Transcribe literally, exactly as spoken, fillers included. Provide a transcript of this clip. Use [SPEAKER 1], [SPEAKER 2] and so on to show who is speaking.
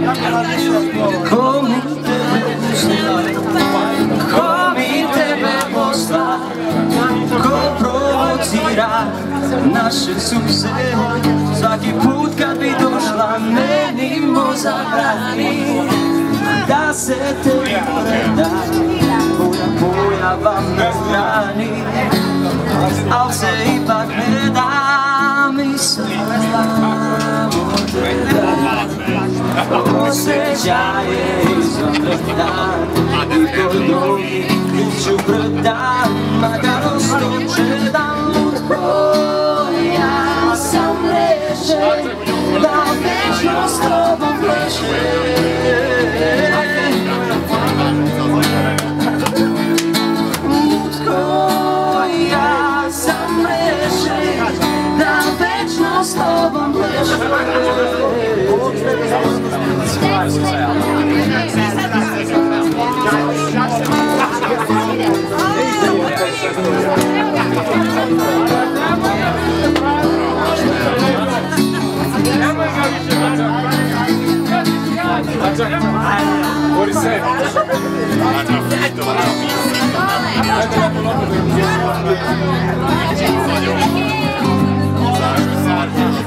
[SPEAKER 1] Ko mi tebe uzela, ko mi tebe posla, ko provocira naše suze. Svaki put kad bi došla meni mo zabrani da se tebi predam, tvoja pojava me hrani, al se ipak ne dam i samo tebe. Osjećaje izvanredan i kod drugih ću predan, makar ostoče dan lutko. Ja sam leže, da večno s tobom pleše. Lutko, ja sam leže, da večno s tobom pleše.
[SPEAKER 2] What do you say? I